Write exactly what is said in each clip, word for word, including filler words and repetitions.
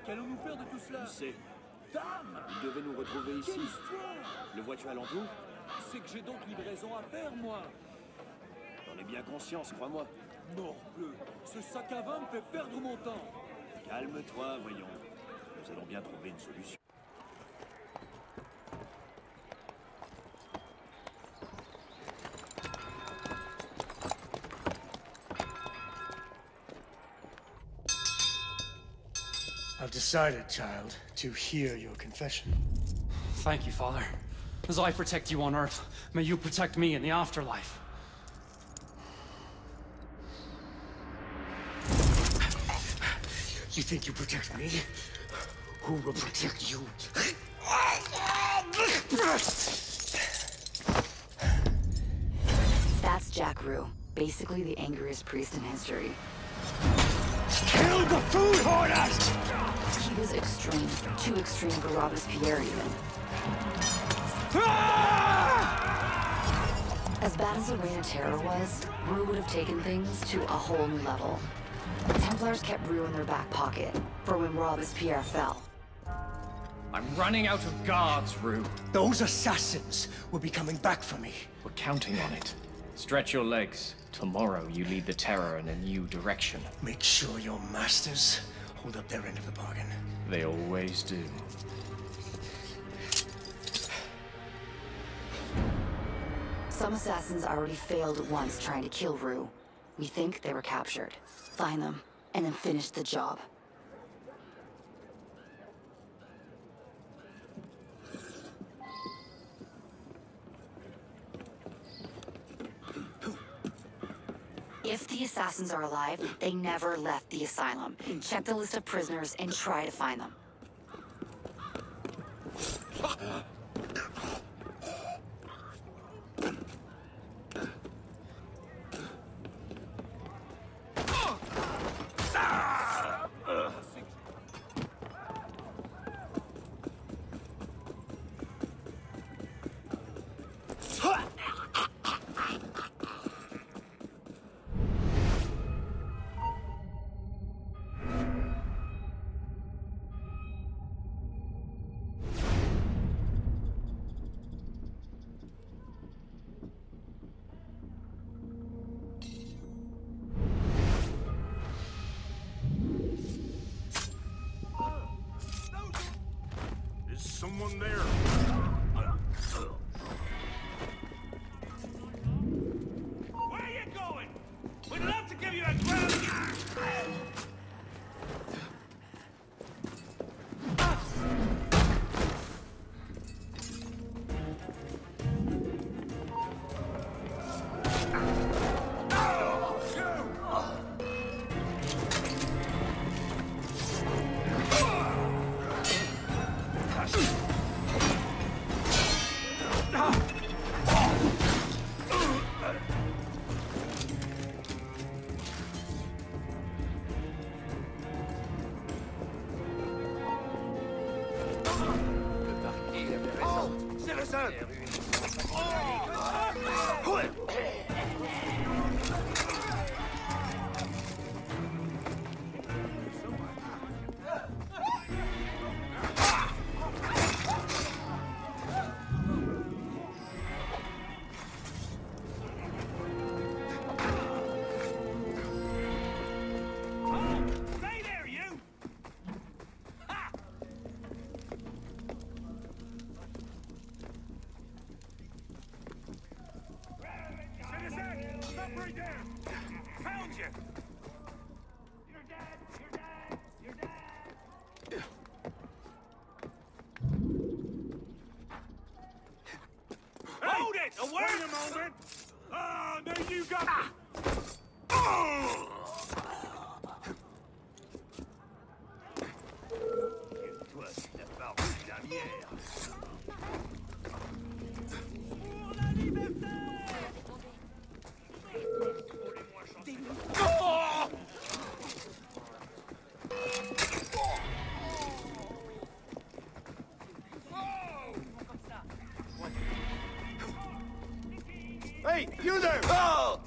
Qu'allons-nous faire de tout cela? Tu sais, Dame! il devait nous retrouver ici. Quelle histoire! Le vois-tu à l'entour? C'est que j'ai donc livraison à faire, moi! J'en ai bien conscience, crois-moi. Morbleu! Ce sac à vin me fait perdre mon temps! Calme-toi, voyons. Nous allons bien trouver une solution. I've decided, child, to hear your confession. Thank you, Father. As I protect you on Earth, may you protect me in the afterlife. You think you protect me? Who will protect you? That's Jack Rue, basically the angriest priest in history. Kill the food hoarders! He was extreme, too extreme for Robespierre even. As bad as the Reign of Terror was, Rue would have taken things to a whole new level. Templars kept Rue in their back pocket, for when Robespierre fell. I'm running out of guards, Rue. Those assassins will be coming back for me. We're counting on it. Stretch your legs. Tomorrow you lead the Terror in a new direction. Make sure your masters hold up their end of the bargain. They always do. Some assassins already failed once trying to kill Rue. We think they were captured. Find them, and then finish the job. If the assassins are alive, they never left the asylum. Check the list of prisoners and try to find them. Someone there. Where are you going? We'd love to give you a grab. Found you! You're dead! You're dead! You're dead! Hold it! A word! Wait a moment! Ah, uh, now you got ah. Oh! Toi, c'est la barbe dernière. Pour la liberté! Oh! Hey, you there! Oh!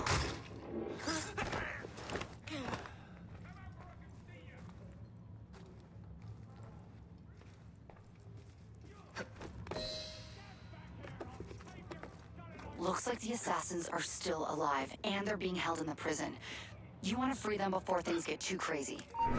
Looks like the assassins are still alive, and they're being held in the prison. You want to free them before things get too crazy.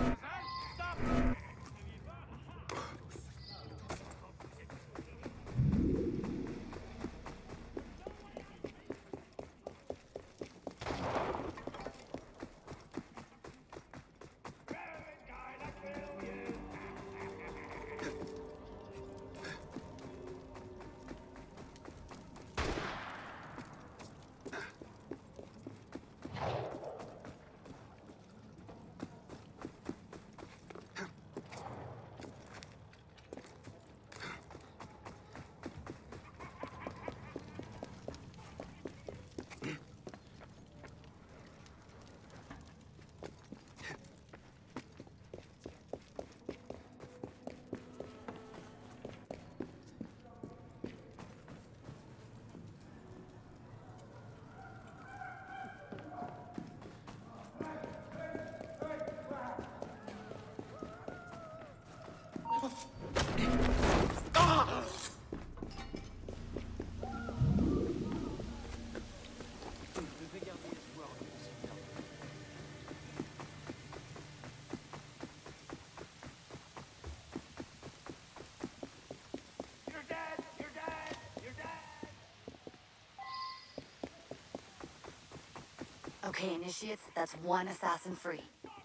Okay, initiates, that's one assassin free.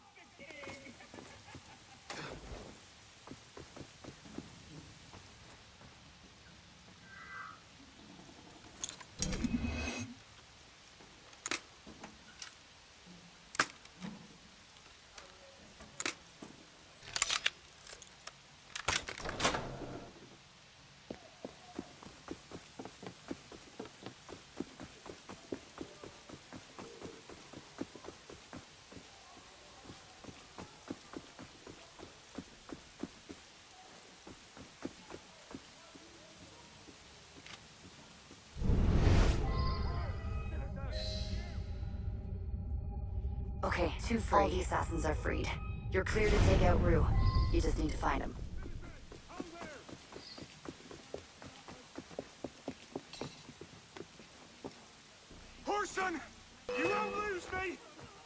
Okay, two free. All the assassins are freed. You're clear to take out Rue. You just need to find him. Horson! You won't lose me!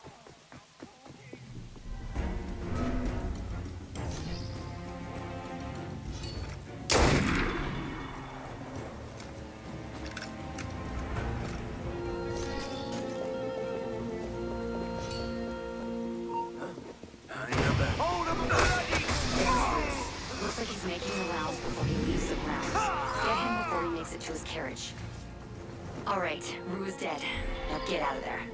Looks like he's making the rounds before he leaves the grounds. Get him before he makes it to his carriage. All right, Rue is dead. Now get out of there.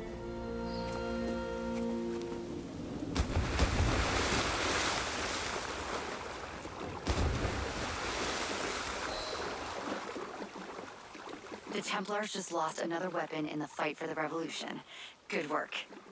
The Templars just lost another weapon in the fight for the Revolution. Good work.